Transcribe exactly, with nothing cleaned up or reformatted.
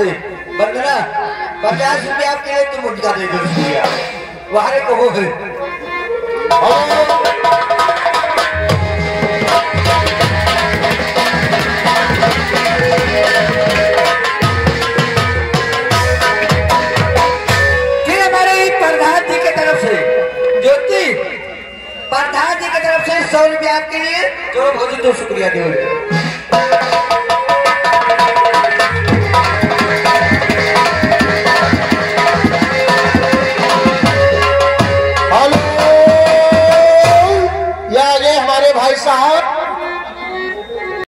से बंदना पचास रुपये आपके लिए तुम मुझका दे दो रुपया वहां कहो है प्रधान जी की तरफ से सौ रुपया आपके लिए। चलो बहुत ही तो शुक्रिया देव।